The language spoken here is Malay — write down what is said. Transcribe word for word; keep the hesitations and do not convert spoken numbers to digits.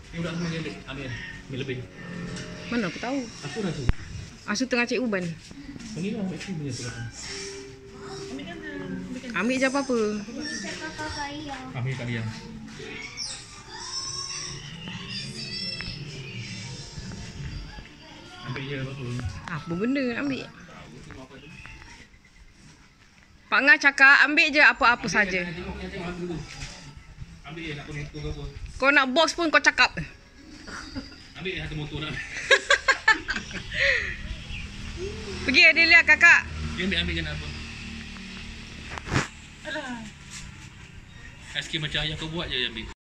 Ni budak semua ambil, ambil, ambil lebih. Mana aku tahu. Aku rasa. Asu tengah cek uban. Panggil lah, ambil punya tu kan. Ambil je apa-apa. Ambil kat dia. Ambil je apa-apa. Apa benda nak ambil? Pak Ngah cakap ambil je apa-apa saja. Tengok, tengok, ambil dulu. Ambil je nak kau motor ke apa. Kau nak box pun kau cakap. Ambil je satu motor nak. Pergi dia lihat kakak. Dia ambil, ambil je nak apa. Alah. Aiskrim macam ayah kau buat je ambil.